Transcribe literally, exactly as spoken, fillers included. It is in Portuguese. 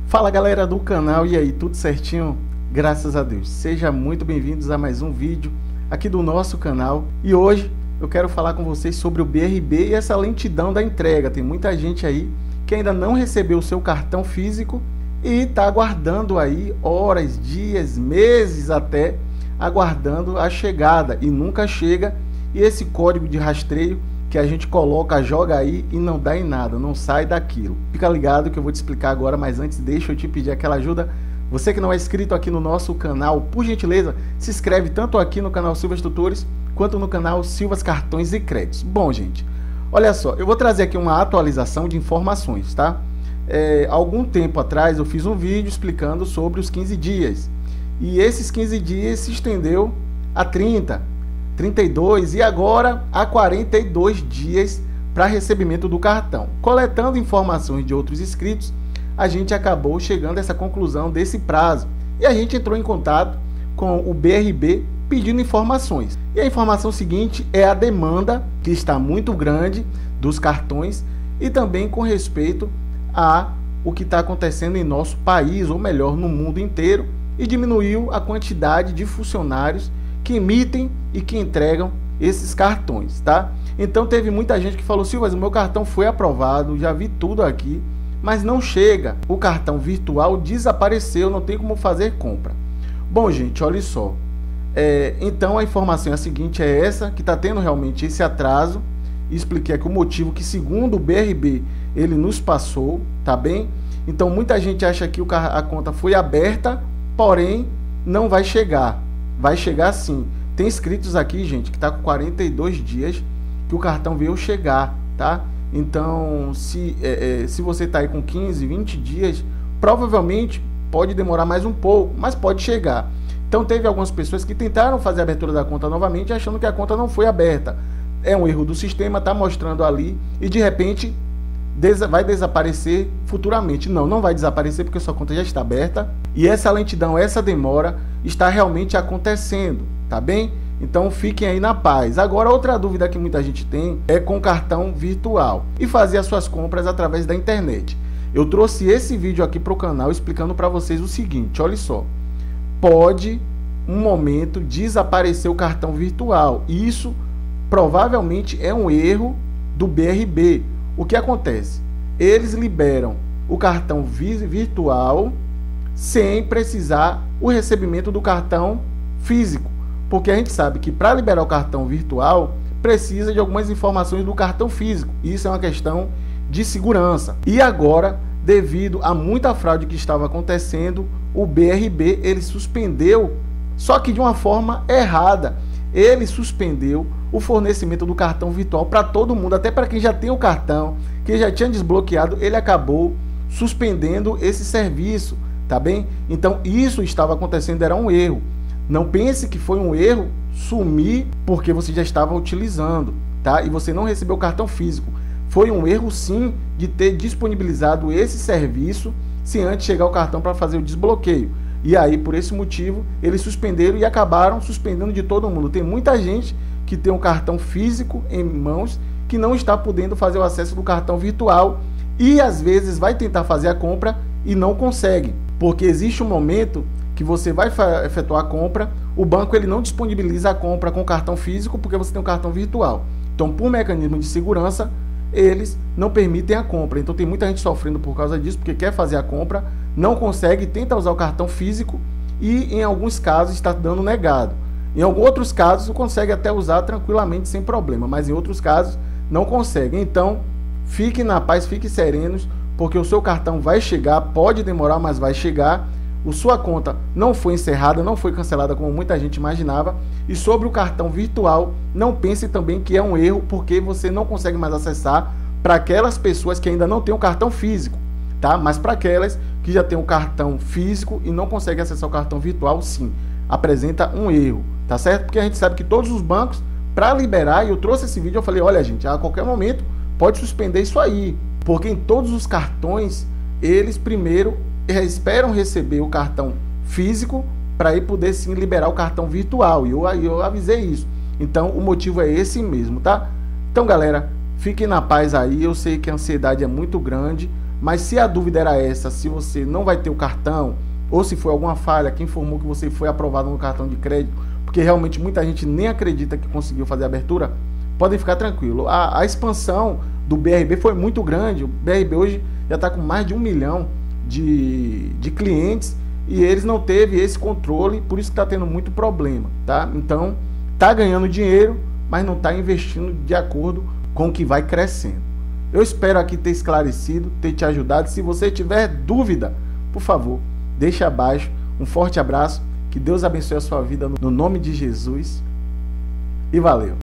Fala galera do canal, e aí, tudo certinho? Graças a Deus. Sejam muito bem-vindos a mais um vídeo aqui do nosso canal. E hoje eu quero falar com vocês sobre o B R B e essa lentidão da entrega. Tem muita gente aí que ainda não recebeu o seu cartão físico e está aguardando aí horas, dias, meses até, aguardando a chegada e nunca chega. E esse código de rastreio que a gente coloca, joga aí e não dá em nada, não sai daquilo. Fica ligado que eu vou te explicar agora, mas antes deixa eu te pedir aquela ajuda. Você que não é inscrito aqui no nosso canal, por gentileza, se inscreve tanto aqui no canal Silvas Tutores, quanto no canal Silvas Cartões e Créditos. Bom, gente, olha só, eu vou trazer aqui uma atualização de informações, tá? É, algum tempo atrás eu fiz um vídeo explicando sobre os quinze dias. E esses quinze dias se estendeu a trinta, trinta e dois e agora a quarenta e dois dias para recebimento do cartão. Coletando informações de outros inscritos, a gente acabou chegando a essa conclusão desse prazo. E a gente entrou em contato com o B R B pedindo informações. E a informação seguinte é a demanda, que está muito grande, dos cartões e também com respeito a o que está acontecendo em nosso país, ou melhor, no mundo inteiro, e diminuiu a quantidade de funcionários que emitem e que entregam esses cartões, tá? Então teve muita gente que falou: Silvas, o meu cartão foi aprovado, já vi tudo aqui, mas não chega, o cartão virtual desapareceu, não tem como fazer compra. Bom, gente, olha só, é, então a informação é a seguinte, é essa, que está tendo realmente esse atraso. Expliquei aqui o motivo que, segundo o B R B, ele nos passou, tá bem? Então muita gente acha que o, a conta foi aberta, porém não vai chegar. Vai chegar sim. Tem inscritos aqui, gente, que está com quarenta e dois dias que o cartão veio chegar, tá? Então, se, é, é, se você está aí com quinze, vinte dias, provavelmente pode demorar mais um pouco, mas pode chegar. Então, teve algumas pessoas que tentaram fazer a abertura da conta novamente, achando que a conta não foi aberta. É um erro do sistema, está mostrando ali, e de repente Desa vai desaparecer futuramente. Não, não vai desaparecer porque sua conta já está aberta. E essa lentidão, essa demora está realmente acontecendo, tá bem? Então fiquem aí na paz. Agora, outra dúvida que muita gente tem é com cartão virtual e fazer as suas compras através da internet. Eu trouxe esse vídeo aqui para o canal explicando para vocês o seguinte, olha só. Pode, um momento, desaparecer o cartão virtual. Isso provavelmente é um erro do B R B. O que acontece? Eles liberam o cartão virtual sem precisar o recebimento do cartão físico, porque a gente sabe que para liberar o cartão virtual precisa de algumas informações do cartão físico. Isso é uma questão de segurança. E agora, devido a muita fraude que estava acontecendo, o B R B ele suspendeu, só que de uma forma errada. Ele suspendeu o fornecimento do cartão virtual para todo mundo, até para quem já tem o cartão, quem já tinha desbloqueado, ele acabou suspendendo esse serviço, tá bem? Então isso estava acontecendo, era um erro. Não pense que foi um erro sumir porque você já estava utilizando, tá? E você não recebeu o cartão físico. Foi um erro sim de ter disponibilizado esse serviço sem antes chegar o cartão para fazer o desbloqueio. E aí, por esse motivo, eles suspenderam e acabaram suspendendo de todo mundo. Tem muita gente que tem um cartão físico em mãos que não está podendo fazer o acesso do cartão virtual e às vezes vai tentar fazer a compra e não consegue, porque existe um momento que você vai efetuar a compra, o banco ele não disponibiliza a compra com cartão físico porque você tem um cartão virtual. Então, por mecanismo de segurança, eles não permitem a compra. Então tem muita gente sofrendo por causa disso, porque quer fazer a compra, não consegue, tenta usar o cartão físico e em alguns casos está dando negado. Em alguns outros casos consegue até usar tranquilamente sem problema, mas em outros casos não consegue. Então fiquem na paz, fiquem serenos, porque o seu cartão vai chegar, pode demorar, mas vai chegar. A sua conta não foi encerrada, não foi cancelada como muita gente imaginava. E sobre o cartão virtual, não pense também que é um erro, porque você não consegue mais acessar para aquelas pessoas que ainda não têm o cartão físico, tá? Mas para aquelas que já têm o cartão físico e não conseguem acessar o cartão virtual, sim, apresenta um erro, tá certo? Porque a gente sabe que todos os bancos, para liberar, e eu trouxe esse vídeo, eu falei, olha gente, a qualquer momento pode suspender isso aí, porque em todos os cartões, eles primeiro esperam receber o cartão físico para aí poder sim liberar o cartão virtual, e eu, eu avisei isso. Então o motivo é esse mesmo, tá? Então galera, fiquem na paz aí, eu sei que a ansiedade é muito grande, Mas se a dúvida era essa, se você não vai ter o cartão, ou se foi alguma falha que informou que você foi aprovado no cartão de crédito, porque realmente muita gente nem acredita que conseguiu fazer a abertura, podem ficar tranquilo. A, a expansão do B R B foi muito grande. O B R B hoje já está com mais de um milhão de, de clientes e eles não teve esse controle, por isso que está tendo muito problema, tá? Então, está ganhando dinheiro, mas não está investindo de acordo com o que vai crescendo. Eu espero aqui ter esclarecido, ter te ajudado. Se você tiver dúvida, por favor, deixa abaixo. Um forte abraço, que Deus abençoe a sua vida no nome de Jesus e valeu!